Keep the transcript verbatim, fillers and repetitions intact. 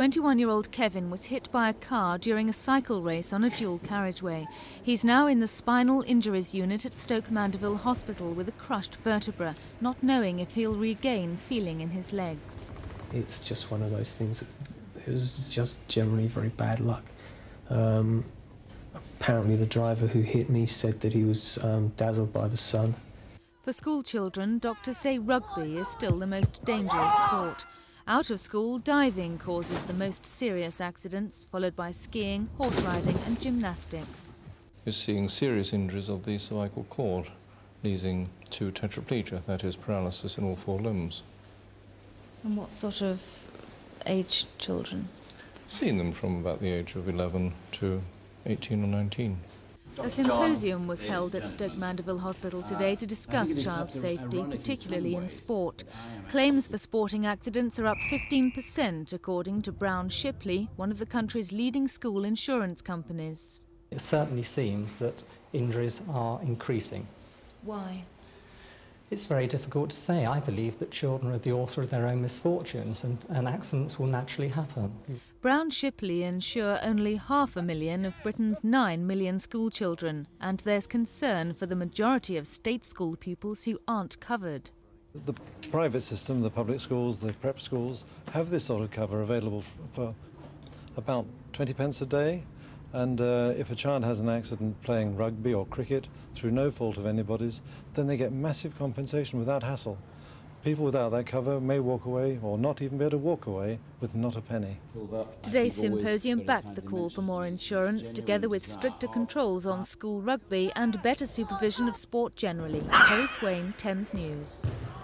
twenty-one-year-old Kevin was hit by a car during a cycle race on a dual carriageway. He's now in the spinal injuries unit at Stoke Mandeville Hospital with a crushed vertebra, not knowing if he'll regain feeling in his legs. It's just one of those things. It was just generally very bad luck. Um, apparently the driver who hit me said that he was um, dazzled by the sun. For school children, doctors say rugby is still the most dangerous sport. Out of school, diving causes the most serious accidents, followed by skiing, horse riding and gymnastics. You're seeing serious injuries of the cervical cord, leading to tetraplegia, that is paralysis in all four limbs. And what sort of age children? Seen them from about the age of eleven to eighteen or nineteen. A symposium was held at Stoke Mandeville Hospital today to discuss child safety, particularly in sport. Claims for sporting accidents are up fifteen percent, according to Brown Shipley, one of the country's leading school insurance companies. It certainly seems that injuries are increasing. Why? It's very difficult to say. I believe that children are the author of their own misfortunes, and, and accidents will naturally happen. Brown Shipley insure only half a million of Britain's nine million school children, and there's concern for the majority of state school pupils who aren't covered. The private system, the public schools, the prep schools, have this sort of cover available for about twenty pence a day. And uh, if a child has an accident playing rugby or cricket through no fault of anybody's, then they get massive compensation without hassle. People without that cover may walk away, or not even be able to walk away, with not a penny. Today's symposium backed the call for more insurance, together with stricter controls on school rugby and better supervision of sport generally. Kerry Swain, Thames News.